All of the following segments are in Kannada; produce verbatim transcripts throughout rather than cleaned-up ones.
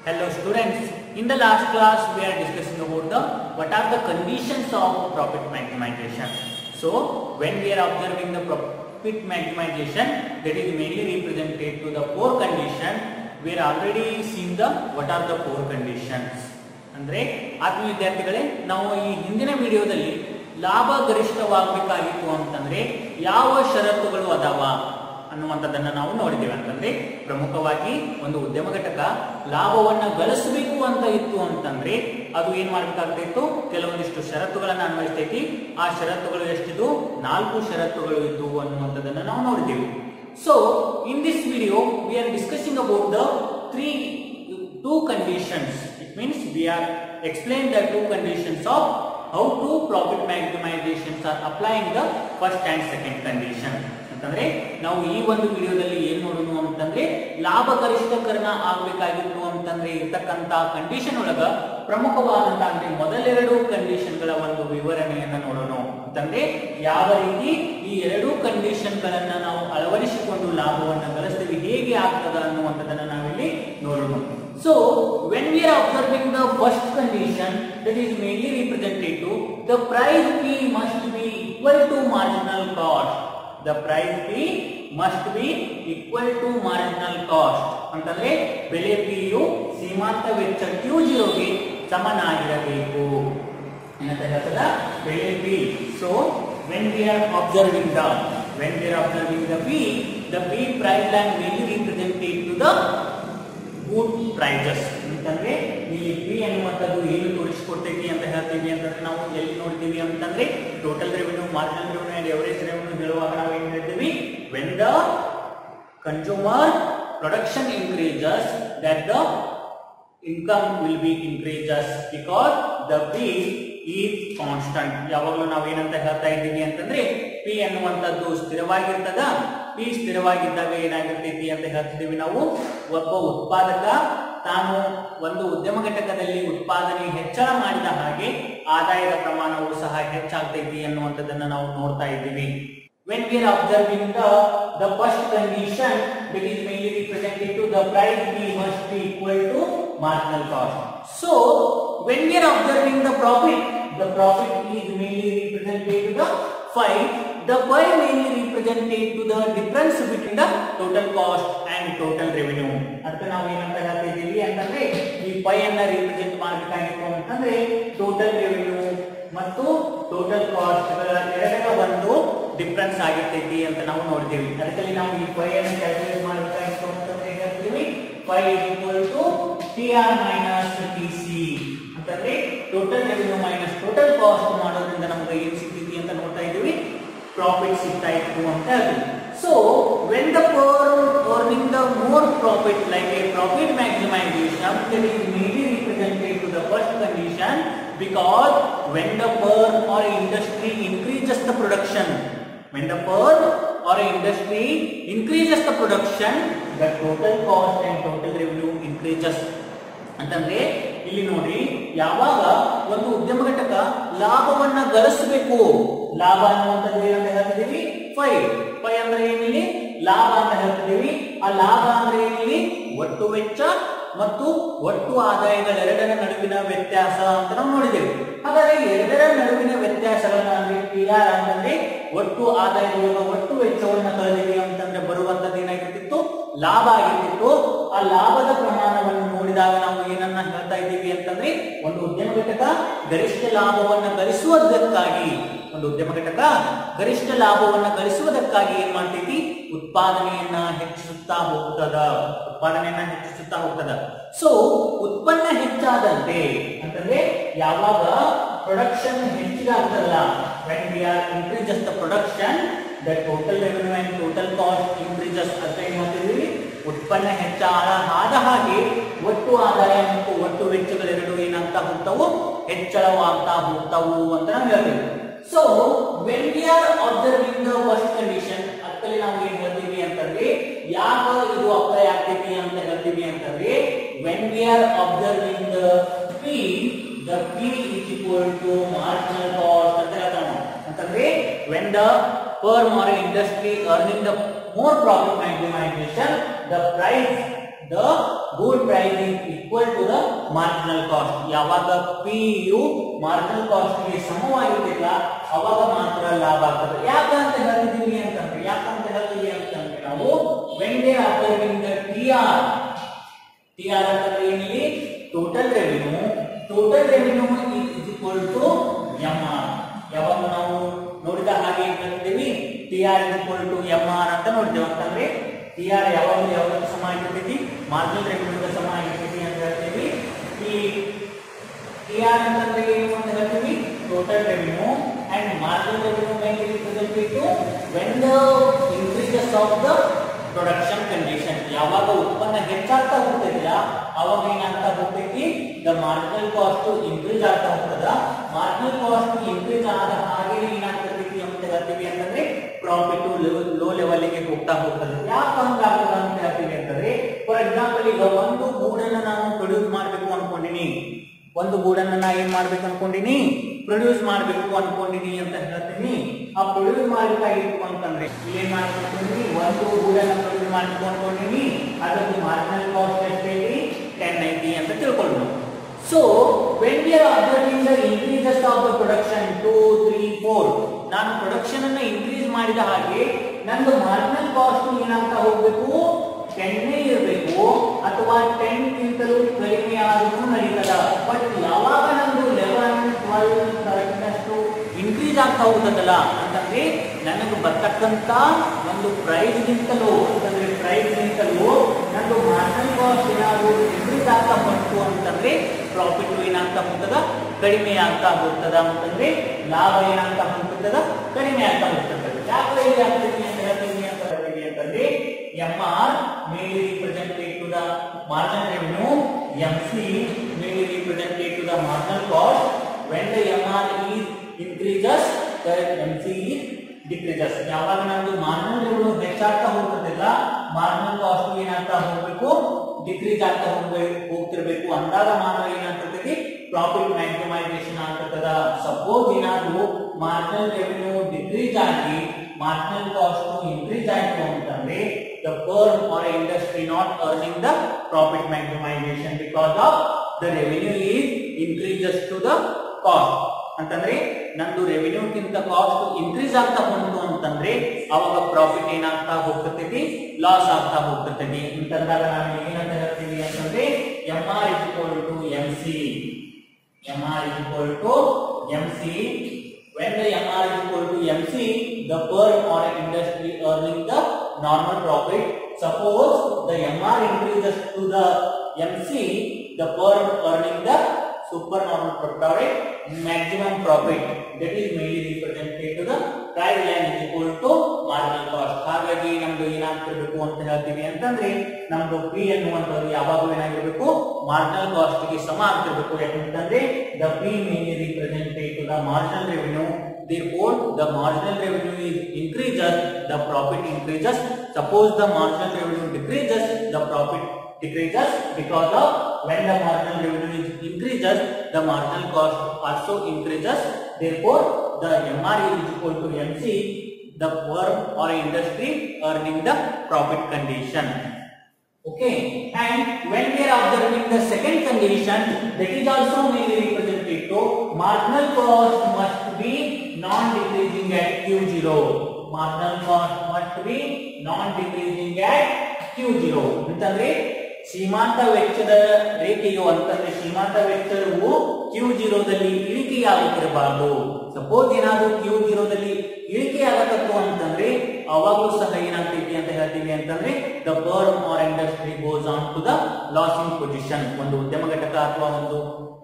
Hello students, in the last class we are discussing about the what are the conditions of profit maximization. So when we are observing the profit maximization, that is mainly represented to the four condition. We are already seen the what are the four conditions. ಅಂದ್ರೆ ಆತ್ಮೀಯ ವಿದ್ಯಾರ್ಥಿಗಳೇ, ನಾವು ಈ ಹಿಂದಿನ ವಿಡಿಯೋದಲ್ಲಿ ಲಾಭ ಗರಿಷ್ಠವಾಗಬೇಕಾಗಿತ್ತು ಅಂತಂದ್ರೆ ಯಾವ ಷರತ್ತುಗಳು ಅದಾವ ಅನ್ನುವಂಥದ್ದನ್ನು ನಾವು ನೋಡಿದ್ದೇವೆ. ಅಂತಂದ್ರೆ ಪ್ರಮುಖವಾಗಿ ಒಂದು ಉದ್ಯಮ ಘಟಕ ಲಾಭವನ್ನ ಗಳಿಸಬೇಕು ಅಂತ ಇತ್ತು ಅಂತಂದ್ರೆ ಅದು ಏನ್ ಮಾಡಬೇಕಾಗ್ತಿತ್ತು, ಕೆಲವೊಂದಿಷ್ಟು ಷರತ್ತುಗಳನ್ನ ಅನ್ವಯಿಸ್ತೈತಿ. ಆ ಷರತ್ತುಗಳು ಎಷ್ಟಿದ್ದು, ನಾಲ್ಕು ಷರತ್ತುಗಳು ಇದ್ದು ಅನ್ನುವಂಥದ್ದನ್ನು ನಾವು ನೋಡಿದ್ದೇವೆ. So in this video we are discussing about the three two conditions. It means we are explain the two conditions of how to profit maximizations are applying the first and second condition. ಅಂತಂದ್ರೆ ನಾವು ಈ ಒಂದು ವಿಡಿಯೋದಲ್ಲಿ ಏನ್ ನೋಡೋಣ ಅಂತಂದ್ರೆ ಲಾಭ ಗರಿಷ್ಠಕರಣ ಆಗ್ಬೇಕಾಗಿತ್ತು ಅಂತಂದ್ರೆ ಇರ್ತಕ್ಕಂತ ಕಂಡೀಷನ್ ಒಳಗ ಪ್ರಮುಖವಾದಂತ ಅಂದ್ರೆ ಮೊದಲೆರಡು ಕಂಡೀಷನ್ ಗಳ ಒಂದು ವಿವರಣೆಯನ್ನ ನೋಡೋಣ. ಅಂತಂದ್ರೆ ಯಾವ ರೀತಿ ಈ ಎರಡು ಕಂಡೀಷನ್ ಗಳನ್ನ ನಾವು ಅಳವಡಿಸಿಕೊಂಡು ಲಾಭವನ್ನ ಗಳಿಸ್ತೀವಿ, ಹೇಗೆ ಆಗ್ತದ ಅನ್ನುವಂಥದ್ದನ್ನ ನಾವಿಲ್ಲಿ ನೋಡೋಣ. So when we are observing the first condition, that is mainly represented to the price P must be equal to marginal cost. The price P must be equal to marginal cost. ಅಂತಂದ್ರೆ ಬೆಲೆ P ಯು ಸೀಮಾಂತ ವೆಚ್ಚ Q zero ಗೆ ಸಮನಾಗಿರಬೇಕು ಅಂತ ಹೇಳ್ತದ ಬೆಲೆ P. So when we are observing the when we are observing the P, the P price line mainly represented to the good prices. ಅಂತಂದ್ರೆ ಇಲ್ಲಿ ಪಿ ಅನ್ನುವಂಥದ್ದು ಏನು ತೋರಿಸಿಕೊಡ್ತೈತಿ ಅಂತ ಹೇಳ್ತೀವಿ ಅಂತಂದ್ರೆ ನಾವು ಎಲ್ಲಿ ನೋಡ್ತೀವಿ ಅಂತಂದ್ರೆ total revenue, marginal revenue and average revenue ಹೇಳುವಾಗ ನಾವು ಏನ್ ಹೇಳ್ತೀವಿ, when the consumer production increases that the income will be increases because the P is constant. ಯಾವಾಗಲೂ ನಾವು ಏನಂತ ಹೇಳ್ತಾ ಇದ್ದೀವಿ ಅಂತಂದ್ರೆ ಪಿ ಅನ್ನುವಂಥದ್ದು ಸ್ಥಿರವಾಗಿರ್ತದ. ಪಿ ಸ್ಥಿರವಾಗಿದ್ದಾಗ ಏನಾಗಿರ್ತೈತಿ ಅಂತ ಹೇಳ್ತಿದ್ದೀವಿ ನಾವು, ಒಬ್ಬ ಉತ್ಪಾದಕ ತಾನು ಒಂದು ಉದ್ಯಮ ಘಟಕದಲ್ಲಿ ಉತ್ಪಾದನೆ ಹೆಚ್ಚಳ ಮಾಡಿದ ಹಾಗೆ ಆದಾಯದ ಪ್ರಮಾಣವು ಸಹ ಹೆಚ್ಚಾಗ್ತೈತಿ ಅನ್ನುವಂಥದ್ದನ್ನ ನಾವು ನೋಡ್ತಾ ಇದ್ದೀವಿ. When we are observing the the first condition, that is mainly represented to the price P must be equal to marginal cost. So when we are observing the profit, the profit is mainly represented to the phi. The phi mainly represented to the difference between the total cost and total revenue. ಅದಕ್ಕೆ ನಾವು ಏನಂತ ಹೇಳ್ತಿದ್ದೀವಿ ಅಂತಂದ್ರೆ ಈ phi ಅನ್ನ ರಿಪ್ರೆಸೆಂಟ್ ಮಾಡಬೇಕಾಗಿತ್ತು ಅಂತಂದ್ರೆ ಟೋಟಲ್ ರೆವೆನ್ಯೂ ಮತ್ತು ಟೋಟಲ್ ಕಾಸ್ಟ್ ಗಳ ಎರಡರ ಒಂದು ಡಿಫರೆನ್ಸ್ ಆಗಿರ್ತೈತಿ ಅಂತ ನಾವು ನೋಡ್ತೀವಿ. ಅದಕ್ಕೆ ನಾವು ಈ phi ಅನ್ನು ಕ್ಯಾಲ್ಕುಲೇಟ್ ಮಾಡಬೇಕಾಗಿತ್ತು ಅಂತಂದ್ರೆ ಹೇಳ್ತೀವಿ phi equal to T R minus T C. ಅಂತಂದ್ರೆ total revenue minus total cost ಮಾಡೋದ್ರಿಂದ ನಮಗೆ ಏನು ಸಿಗ್ತೈತಿ ಅಂತ ನೋಡ್ತಾ ಇದ್ದೀವಿ, ಪ್ರಾಫಿಟ್ ಸಿಗ್ತಾ ಇತ್ತು ಅಂತ ಹೇಳ್ತೀವಿ. So when the firm earning the more profit like a profit maximization, that is mainly represented to the first condition, because when the firm or industry increases the production, when the firm or industry increases the production, the total cost and total revenue increases. ಅಂತಂದ್ರೆ ಇಲ್ಲಿ ನೋಡಿ, ಯಾವಾಗ ಒಂದು ಉದ್ಯಮ ಘಟಕ ಲಾಭವನ್ನ ಗಳಿಸಬೇಕು, ಲಾಭ ಅನ್ನುವಂಥದ್ದು ಏನಂತ ಹೇಳ್ತಿದ್ದೀವಿ, ಫೈ. ಫೈ ಅಂದ್ರೆ ಏನಿಲ್ಲಿ ಲಾಭ ಅಂತ ಹೇಳ್ತಿದ್ದೀವಿ. ಆ ಲಾಭ ಅಂದ್ರೆ ಏನಿಲ್ಲಿ ಒಟ್ಟು ವೆಚ್ಚ ಮತ್ತು ಒಟ್ಟು ಆದಾಯಗಳೆರಡರ ನಡುವಿನ ವ್ಯತ್ಯಾಸ ಅಂತ ನಾವು ನೋಡಿದ್ದೇವೆ. ಹಾಗಾದ್ರೆ ಎರಡರ ನಡುವಿನ ವ್ಯತ್ಯಾಸಗಳನ್ನ ಅಂದ್ರೆ ಟಿ ಆರ್ ಅಂತಂದ್ರೆ ಒಟ್ಟು ಆದಾಯದೊಳಗ ಒಟ್ಟು ವೆಚ್ಚವನ್ನ ಕಳೆದಿವಿ ಅಂತಂದ್ರೆ ಬರುವಂತದ್ದು ಏನಾಗಿರ್ತಿತ್ತು, ಲಾಭ ಆಗಿರ್ತಿತ್ತು. ಆ ಲಾಭದ ಪ್ರಮಾಣವನ್ನು ನೋಡಿದಾಗ ನಾವು ಏನನ್ನ ಹೇಳ್ತಾ ಇದ್ದೀವಿ ಅಂತಂದ್ರೆ ಒಂದು ಉದ್ಯಮ ಘಟಕ ಗರಿಷ್ಠ ಲಾಭವನ್ನ ಗಳಿಸುವುದಕ್ಕಾಗಿ ಒಂದು ಉದ್ಯಮ ಘಟಕ ಗರಿಷ್ಠ ಲಾಭವನ್ನ ಗಳಿಸುವುದಕ್ಕಾಗಿ ಏನ್ ಮಾಡ್ತೈತಿ, ಉತ್ಪಾದನೆಯನ್ನ ಹೆಚ್ಚಿಸುತ್ತಾ ಹೋಗ್ತದ ಉತ್ಪಾದನೆಯನ್ನ ಹೆಚ್ಚಿಸುತ್ತಾ ಹೋಗ್ತದ. ಸೊ ಉತ್ಪನ್ನ ಹೆಚ್ಚಾದಂತೆ ಅಂತಂದ್ರೆ ಯಾವಾಗ ಪ್ರೊಡಕ್ಷನ್ ಹೆಚ್ಚಿಗಾಗ್ತದಲ್ಲ, when we are increases the production, the total revenue and total cost increases. ಅಂತ ಏನ್ ಮಾಡ್ತಿದ್ದೀವಿ, ಉತ್ಪನ್ನ ಹೆಚ್ಚಾದ ಆದ ಹಾಗೆ ಒಟ್ಟು ಆದಾಯ ಮತ್ತು ಒಟ್ಟು ವೆಚ್ಚಗಳೆರಡು ಏನಾಗ್ತಾ ಹೋಗ್ತಾವು, ಹೆಚ್ಚಳವಾಗ್ತಾ ಹೋಗ್ತಾವು ಅಂತ ನಾವು ಹೇಳ್ತೀವಿ. So when we are observing the first condition, ಅದಕ್ಕೆ ನಾವು ಏನ್ ಹೇಳ್ತೀವಿ ಅಂತಂದ್ರೆ ಯಾಕ ಇದು ಅಪ್ಲೈ ಆಗ್ತೈತಿ ಅಂತ ಹೇಳ್ತೀವಿ ಅಂತಂದ್ರೆ when we are observing the P, the P is equal to marginal cost ಅಂತ ಹೇಳ್ತಾನೆ. ಅಂತಂದ್ರೆ when the firm or industry earning the more profit maximization, the price, the good price is equal to marginal cost. ಯಾವಾಗ ಪಿ ಯು ಮಾರ್ಜಿನಲ್ ಕಾಸ್ಟ್ ಗೆ ಸಮವಾಗಿರ್ತಿಲ್ಲ ಅವಾಗ ಮಾತ್ರ ಲಾಭ ಆಗ್ತದೆ. ಯಾಕಂತ ಹೇಳ್ತಿದೀವಿ ಅಂತಂದ್ರೆ ಯಾಕಂತ ಹೇಳ್ತೀವಿ ಅಂತಂದ್ರೆ ನಾವು when they are observing the T R T R ಅಂತಂದ್ರೆ ಏನಿದೆ total revenue total revenue is equal to M R. ಯಾವಾಗ ನಾವು ನೋಡಿದ ಹಾಗೆ ಹೇಳ್ತೀವಿ T R is equal to M R ಅಂತ ನೋಡ್ತೇವೆ. ಅಂತಂದ್ರೆ ಟಿ ಆರ್ ಯಾವಾಗ ಯಾವಾಗ ಸಮ ಆಗಿರ್ತೈತಿ ಮಾರ್ಜಿನಲ್ ರೆವಿನ್ಯೂಗೆ ಸಮ ಆಗಿರ್ತೈತಿ ಅಂತ ಹೇಳ್ತೀವಿ. ಈ ಟಿ ಆರ್ ಅಂತಂದ್ರೆ ಏನು ಅಂತ ಹೇಳ್ತೀವಿ total revenue and marginal revenue men representative to when the increases of the production condition. ಯಾವಾಗ ಉತ್ಪನ್ನ ಹೆಚ್ಚಾಗ್ತಾ ಹೋಗ್ತಿಲ್ಲ ಅವಾಗ ಏನಾಗ್ತಾ ಹೋಗ್ತೈತಿ ದ ಮಾರ್ಜಿನಲ್ ಕಾಸ್ಟ್ ಇನ್ಕ್ರೀಸ್ ಆಗ್ತಾ ಹೋಗ್ತದ. ಮಾರ್ಜಿನಲ್ ಕಾಸ್ಟ್ ಇನ್ಕ್ರೀಸ್ ಆದ ಹಾಗೆ ಏನಾಗ್ತೈತಿ ಅಂತ ಹೇಳ್ತೀವಿ ಅಂತಂದ್ರೆ ಪ್ರಾಫಿಟ್ ಲೋ ಲೆವೆಲ್ ಗೆ ಹೋಗ್ತಾ ಹೋಗ್ತದೆ. ಯಾಕೆ ಹಂಗಾಗ್ತದ ಅಂತ ಹೇಳ್ತೀವಿ ಅಂತಂದ್ರೆ ಫಾರ್ ಎಕ್ಸಾಂಪಲ್ ಈಗ ಒಂದು ಗೂಡನ್ನ ನಾನು ಪ್ರೊಡ್ಯೂಸ್ ಮಾಡ್ಬೇಕು ಅನ್ಕೊಂಡಿನಿ ಒಂದು ಗೂಡನ್ನ ನಾ ಏನ್ ಮಾಡ್ಬೇಕು ಅನ್ಕೊಂಡಿನಿ ಪ್ರೊಡ್ಯೂಸ್ ಮಾಡ್ಬೇಕು ಅನ್ಕೊಂಡಿನಿ ಅಂತ ಹೇಳ್ತೀನಿ. ಆ ಪ್ರೊಡ್ಯೂಸ್ ಮಾಡ್ಬೇಕಾಗಿತ್ತು ಅಂತಂದ್ರೆ ಏನ್ ಮಾಡ್ಬೇಕು ಅನ್ಕೊಂಡಿನಿ ಒಂದು ಗೂಡನ್ನ ಪ್ರೊಡ್ಯೂಸ್ ಮಾಡ್ಬೇಕು ಅನ್ಕೊಂಡಿನಿ ಅದಕ್ಕೆ ಮಾರ್ಜಿನಲ್ ಕಾಸ್ಟ್ ಎಷ್ಟೈತಿ ಟೆನ್ ಐತಿ ಅಂತ ತಿಳ್ಕೊಳ್ಳೋಣ. So when we are observing the increases of the production two three four ನಾನು ಪ್ರೊಡಕ್ಷನ್ ಅನ್ನ ಇನ್ಕ್ರೀಸ್ ಮಾಡಿದ ಹಾಗೆ ನಂದು ಮಾರ್ಜಿನಲ್ ಕಾಸ್ಟ್ ಏನಾಗ್ತಾ ಹೋಗ್ಬೇಕು ಟೆನ್ ಇರಬೇಕು ಅಥವಾ ಟೆನ್ ಗಿಂತಲೂ ಕಡಿಮೆ ಆದ್ರೂ ನಡೀತದ. ಬಟ್ ಯಾವಾಗ ನಂದು ಲೆವೆನ್ ಟ್ವೆಲ್ವ್ ತರ್ಟೀನ್ ಅಷ್ಟು ಇನ್ಕ್ರೀಸ್ ಆಗ್ತಾ ಹೋಗ್ತದಲ್ಲ ಅಂತಂದ್ರೆ ನನಗೆ ಬರ್ತಕ್ಕಂತ ಒಂದು ಪ್ರೈಸ್ ಗಿಂತಲೂ ಅಂತಂದ್ರೆ ಪ್ರೈಸ್ ಗಿಂತಲೂ ನಂದು ಮಾರ್ಜಿನಲ್ ಕಾಸ್ಟ್ ಏನಾದ್ರು ಇನ್ಕ್ರೀಸ್ ಆಗ್ತಾ ಬಂತು ಅಂತಂದ್ರೆ ಪ್ರಾಫಿಟ್ ಏನಾಗ್ತಾ ಹೋಗ್ತದ ಕಡಿಮೆ ಆಗ್ತಾ ಹೋಗ್ತದ ಅಂತಂದ್ರೆ ಲಾಭ ಏನಾಗ್ತಾ ಹೋಗ್ತದ ಕಡಿಮೆ ಆಗ್ತಾ ಹೋಗ್ತದೆ. ಯಾಕೆ ಇಲ್ಲಿ ಆಗ್ತೈತಿ ಅಂತ ಹೇಳ್ತೀನಿ ಅಂತ ಹೇಳ್ತೀವಿ ಅಂತಂದ್ರೆ M R mainly represented to the marginal revenue, M C mainly represented to the marginal cost. When the M R is increases, the M C is decreases. ಯಾವಾಗ ನಮ್ದು ಮಾರ್ಜಿನಲ್ ರೆವಿನ್ಯೂ ಹೆಚ್ಚಾಗ್ತಾ ಹೋಗ್ತದಿಲ್ಲ ಮಾರ್ಜಿನಲ್ ಕಾಸ್ಟ್ ಏನಾಗ್ತಾ ಹೋಗ್ಬೇಕು ಡಿಕ್ರೀಸ್ ಆಗ್ತಾ ಹೋಗ್ಬೇಕು ಹೋಗ್ತಿರ್ಬೇಕು ಅಂದಾಗ ಮಾತ್ರ ಏನಾಗ್ತೈತಿ ಪ್ರಾಫಿಟ್ ಮ್ಯಾಕ್ಸಿಮೈಸೇಷನ್ ಆಗ್ತದ. ಸಪೋಸ್ ಏನಾದ್ರು ಮಾರ್ಜಿನಲ್ ರೆವಿನ್ಯೂ ಡಿಕ್ರೀಸ್ ಆಗಿ ಮಾರ್ಜಿನಲ್ ಕಾಸ್ಟ್ ಇನ್ಕ್ರೀಸ್ ಆಯ್ತು ಅಂತಂದ್ರೆ the firm or industry not earning the profit maximization because of the revenue is increases to the cost. ಅಂತಂದ್ರೆ ನಂದು ರೆವಿನ್ಯೂ ಗಿಂತ ಕಾಸ್ಟ್ ಇನ್ಕ್ರೀಸ್ ಆಗ್ತಾ ಬಂತು ಅಂತಂದ್ರೆ ಅವಾಗ ಪ್ರಾಫಿಟ್ ಏನಾಗ್ತಾ ಹೋಗ್ತೈತಿ ಲಾಸ್ ಆಗ್ತಾ ಹೋಗ್ತೈತಿ. ಅಂತಂದಾಗ ನಾವು ಏನಂತ ಹೇಳ್ತೀವಿ ಅಂತಂದ್ರೆ M R is equal to M C M R is equal to M C. When the M R is equal to M C, the firm or industry earning the normal profit. Suppose the M R increases to the M C, the firm earning the supernormal profit, maximum profit. That is mainly represented to the price line is equal to marginal cost. ಹಾಗಾಗಿ ನಮ್ದು ಏನಾಗ್ತಿರ್ಬೇಕು ಅಂತ ಹೇಳ್ತೀವಿ ಅಂತಂದ್ರೆ ನಮ್ದು P ಅನ್ನುವಂಥದ್ದು ಯಾವಾಗಲೂ ಏನಾಗಿರ್ಬೇಕು ಮಾರ್ಜಿನಲ್ ಕಾಸ್ಟ್ ಗೆ ಸಮ ಆಗ್ತಿರ್ಬೇಕು. ಯಾಕಂತಂದ್ರೆ the P mainly represented to the marginal revenue. Therefore, the marginal revenue is increases, the profit increases. Suppose the marginal revenue decreases, the profit decreases because of when the marginal revenue is increases, the marginal cost also increases. Therefore, the M R is equal to M C, the firm or industry earning the profit condition. Okay, and when we are observing the second condition, that is also mainly represented to marginal cost must be non-decreasing at Q zero. Marginal cost must be non-decreasing at Q zero. ಅಂತಂದ್ರೆ ಸೀಮಾಂತ ವೆಚ್ಚದ ರೇಖೆಯು ಅಂತಂದ್ರೆ ಸೀಮಾಂತ ವೆಚ್ಚವು ಕ್ಯೂ ಜೀರೋದಲ್ಲಿ ಇಳಿಕೆಯಾಗುತ್ತಿರಬಾರದು. ಸಪೋಸ್ ಏನಾದ್ರು ಕ್ಯೂ ಜೀರೋದಲ್ಲಿ ಇಳಿಕೆ ಆಗತ್ತತ್ತು ಅಂತಂದ್ರೆ ಅವಾಗಲೂ ಸಹ ಏನಾಗ್ತೈತಿ ಅಂತ ಹೇಳ್ತೀವಿ ಅಂತಂದ್ರೆ the firm or industry goes on to the losing position. ಒಂದು ಉದ್ಯಮ ಘಟಕ ಅಥವಾ ಒಂದು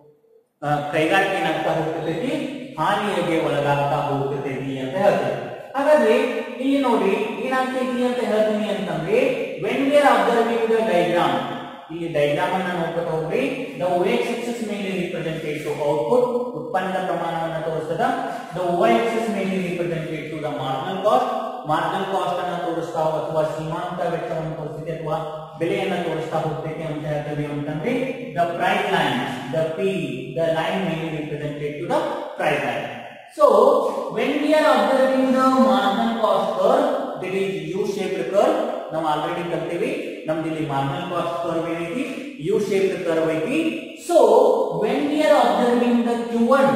ಕೈಗಾರಿಕೆ ಏನಾಗ್ತಾ ಹೋಗ್ತೈತಿ ಹಾನಿಗೆ ಒಳಗಾಗ್ತಾ ಹೋಗ್ತೈತಿ ಅಂತ ಹೇಳ್ತೀವಿ. ಹಾಗಾದ್ರೆ ಇಲ್ಲಿ ನೋಡಿ ಏನಾಗ್ತೈತಿ ಅಂತ ಹೇಳ್ತೀನಿ ಅಂತಂದ್ರೆ when we are observing the diagram, ಇಲ್ಲಿ ಡೈಗ್ರಾಮ್ ಅನ್ನ ನೋಡ್ತಾ ಹೋಗ್ರಿ. The O X axis mainly represented to output ಉತ್ಪನ್ನದ ಪ್ರಮಾಣವನ್ನು ತೋರಿಸ್ತದ. The O axis mainly represented to the marginal cost, marginal cost ಅನ್ನು ತೋರಿಸ್ತಾ ಅಥವಾ ಸೀಮಾಂತ ವೆಚ್ಚವನ್ನು ತೋರಿಸ್ತೈತಿ ಅಥವಾ ಬೆಲೆಯನ್ನು ತೋರಿಸ್ತಾ ಹೋಗ್ತೈತಿ ಅಂತ ಹೇಳ್ತೀವಿ ಅಂತಂದ್ರೆ the price line, the P, the line mainly represented to the price line. So when we are observing the marginal cost curve, that is U shaped curve, ನಾವು ಆಲ್ರೆಡಿ ಕಲ್ತೀವಿ. ನಮ್ದು ಇಲ್ಲಿ ಮಾರ್ಜಿನಲ್ ಕಾಸ್ಟ್ ಕರ್ವ್ ಏನೈತಿ ಯು ಶೇಪ್ಡ್ ಕರ್ವ್ ಐತಿ. So when we are observing the Q one,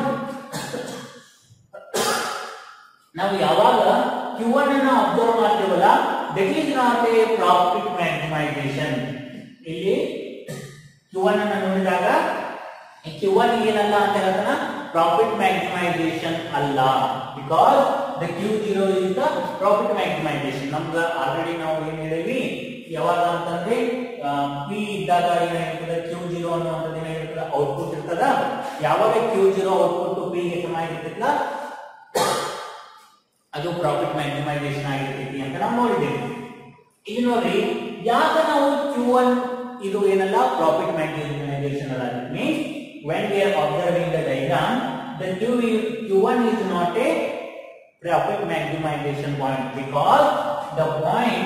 ನಾವು ಯಾವಾಗ ಕ್ಯೂ ಒನ್ ಅನ್ನ ಅಬ್ಸರ್ವ್ ಮಾಡ್ತೀವಲ್ಲ, that is not a profit maximization. ಇಲ್ಲಿ ಕ್ಯೂ ಒನ್ ಅನ್ನ ನೋಡಿದಾಗ ಕ್ಯೂ ಒನ್ ಏನಲ್ಲ ಅಂತ ಹೇಳ್ತಾನ, ಪ್ರಾಫಿಟ್ ಮ್ಯಾಕ್ಸಿಮೈಸೇಷನ್ ಅಲ್ಲ. Because the Q zero is the profit maximization. ನಮ್ಗ ಆಲ್ರೆಡಿ ನಾವು ಏನ್ ಹೇಳಿವಿ, ಯಾವಾಗ ಅಂತಂದ್ರೆ ಪಿ ಇದ್ದಾಗ ಏನಾಗಿರ್ತದೆ, ಕ್ಯೂ ಜೀರೋ ಅನ್ನುವಂಥದ್ದು ಏನಾಗಿರ್ತದೆ, ಔಟ್ಪುಟ್ ಇರ್ತದ. ಯಾವಾಗ ಕ್ಯೂ ಜೀರೋ ಔಟ್ಪುಟ್ ಪಿ ಗೆ ಸಮ ಆಗಿರ್ತೈತಲ್ಲ, ಅದು ಪ್ರಾಫಿಟ್ ಮ್ಯಾಕ್ಸಿಮೈಸೇಷನ್ ಆಗಿರ್ತೈತಿ ಅಂತ ನಾವು ನೋಡಿದ್ದೇವೆ. ಇಲ್ಲಿ ನೋಡ್ರಿ, ಯಾಕೆ ನಾವು ಕ್ಯೂ ಒನ್ ಇದು ಏನಲ್ಲ ಪ್ರಾಫಿಟ್ ಮ್ಯಾಕ್ಸಿಮೈಸೇಷನ್ ಅಲ್ಲ. Means when we are observing the diagram, the Q, Q one is not a profit maximization point because the point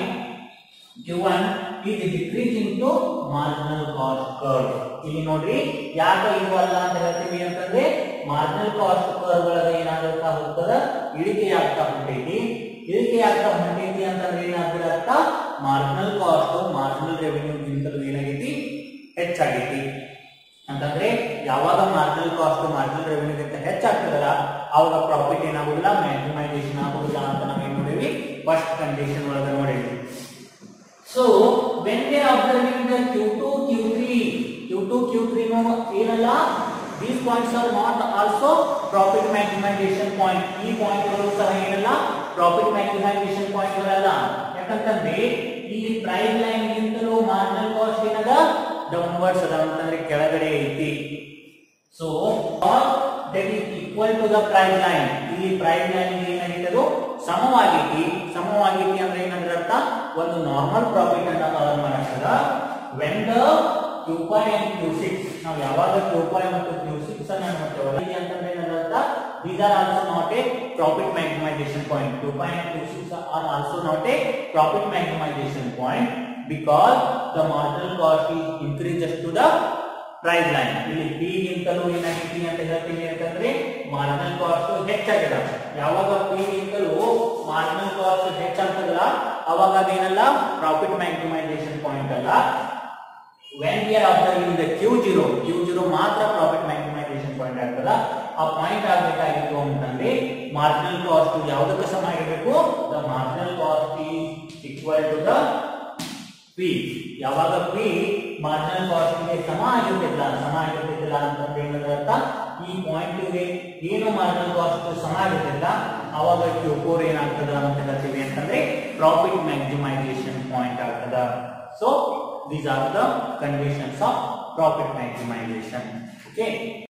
Q one is decreasing to marginal cost curve. ಇಲ್ಲಿ ನೋಡ್ರಿ, ಯಾಕೆ ಇದು ಅಲ್ಲ ಅಂತ ಹೇಳ್ತೀವಿ ಅಂತಂದ್ರೆ, ಮಾರ್ಜಿನಲ್ ಕಾಸ್ಟ್ ಕರ್ವ್ ಒಳಗೆ ಏನಾಗುತ್ತಾ ಹೋಗ್ತದ, ಇಳಿಕೆ ಆಗ್ತಾ ಹೊಂಟೈತಿ. ಇಳಿಕೆ ಆಗ್ತಾ ಹೊಂಟೈತಿ ಅಂತಂದ್ರೆ ಏನಾಗ್ಬಿಡತ್ತ, ಮಾರ್ಜಿನಲ್ ಕಾಸ್ಟ್ ಮಾರ್ಜಿನಲ್ ರೆವೆನ್ಯೂ ಗಿಂತಲೂ ಏನಾಗೈತಿ, ಹೆಚ್ಚಾಗೈತಿ. ಅಂತಂದ್ರೆ ಯಾವಾಗ ಮಾರ್ಜಿನಲ್ ಕಾಸ್ಟ್ ಮಾರ್ಜಿನಲ್ ರೆವೆನ್ಯೂ ಗಿಂತ ಹೆಚ್ಚಾಗ್ತದಲ್ಲ, ಅವಾಗ ಪ್ರಾಫಿಟ್ ಏನಾಗುದಿಲ್ಲ, ಮ್ಯಾಕ್ಸಿಮೈಸೇಷನ್ ಆಗುದಿಲ್ಲ ಅಂತ ನಾವೇನ್ ನೋಡಿವಿ, ಫಸ್ಟ್ ಕಂಡೀಷನ್ ಒಳಗೆ ನೋಡಿವಿ. So when we are observing the Q two Q three, Q two Q three ಏನಲ್ಲ, these points are not also profit maximization point. ಈ ಪಾಯಿಂಟ್ ಗಳು ಸಹ ಏನಲ್ಲ, ಪ್ರಾಫಿಟ್ ಮ್ಯಾಕ್ಸಿಮೈಸೇಷನ್ ಪಾಯಿಂಟ್ ಗಳಲ್ಲ. ಯಾಕಂತಂದ್ರೆ ಇಲ್ಲಿ ಪ್ರೈಸ್ ಲೈನ್ ಗಿಂತಲೂ ಮಾರ್ಜಿನಲ್ ಕಾಸ್ಟ್ ಏನದ, ಡೌನ್ವರ್ಡ್ಸ್ ಅದ, ಅಂತಂದ್ರೆ ಕೆಳಗಡೆ ಐತಿ. So that is equal to the price line. ಇಲ್ಲಿ ಪ್ರೈಸ್ ಲೈನ್ ಏನಾಗಿತ್ತು, ಸಮವಾಗೈತಿ. ಸಮವಾಗೈತಿ ಅಂದ್ರೆ ಏನಂದ್ರೆ ಅರ್ಥ, ಒಂದು ನಾರ್ಮಲ್ ಪ್ರಾಫಿಟ್ ಅನ್ನ ಅರ್ನ್ ಮಾಡಕ್ಕದ. When the Q five and Q six, ನಾವು ಯಾವಾಗ ಕ್ಯೂ ಫೈವ್ ಮತ್ತು ಕ್ಯೂ ಸಿಕ್ಸ್ ಅನ್ನ ನೋಡ್ತೇವಲ್ಲ, ಅಂತಂದ್ರೆ ಏನಂದ್ರೆ ಅರ್ಥ, these are also not a profit maximization point. Q five and Q six are also not a profit maximization point because the marginal cost is increases to the price line. ಇಲ್ಲಿ P ಗಿಂತಲೂ ಏನಾಗೈತಿ ಅಂತ ಹೇಳ್ತೀವಿ ಅಂತಂದ್ರೆ, ಮಾರ್ಜಿನಲ್ ಕಾಸ್ಟ್ ಹೆಚ್ಚಾಗಿದೆ. ಯಾವಾಗ P ಗಿಂತಲೂ ಮಾರ್ಜಿನಲ್ ಕಾಸ್ಟ್ ಹೆಚ್ಚಾಗ್ತದಲ್ಲ, ಅವಾಗ ಅದೇನಲ್ಲ ಪ್ರಾಫಿಟ್ ಮ್ಯಾಕ್ಸಿಮೈಸೇಷನ್ ಪಾಯಿಂಟ್ ಅಲ್ಲ. when we are observing the Q zero, Q zero ಮಾತ್ರ ಪ್ರಾಫಿಟ್ ಮ್ಯಾಕ್ಸಿಮೈಸೇಷನ್ ಪಾಯಿಂಟ್ ಆಗ್ತದ. ಆ ಪಾಯಿಂಟ್ ಆಗಬೇಕಾಗಿತ್ತು ಅಂತಂದ್ರೆ ಮಾರ್ಜಿನಲ್ ಕಾಸ್ಟ್ ಯಾವುದಕ್ಕೆ ಸಮ ಆಗಿರಬೇಕು, the marginal cost is equal to the P. ಯಾವಾಗ ಪಿ ಮಾರ್ಜಿನಲ್ ಕಾಸ್ಟ್ ಗೆ ಸಮ ಆಗಿರ್ತಿಲ್ಲ, ಸಮ ಆಗಿರ್ತಿಲ್ಲ ಅಂತಂದ್ರೆ ಏನಂದ್ರೆ ಅರ್ಥ, ಈ ಪಾಯಿಂಟ್ ಗೆ ಏನು ಮಾರ್ಜಿನಲ್ ಕಾಸ್ಟ್ ಸಮ ಆಗಿರ್ತಿಲ್ಲ, ಅವಾಗ ಕ್ಯೂ ಫೋರ್ ಏನಾಗ್ತದ ಅಂತ ಹೇಳ್ತೀವಿ ಅಂತಂದ್ರೆ ಪ್ರಾಫಿಟ್ ಮ್ಯಾಕ್ಸಿಮೈಸೇಷನ್ ಪಾಯಿಂಟ್ ಆಗ್ತದ. So these are the conditions of profit maximization. Okay.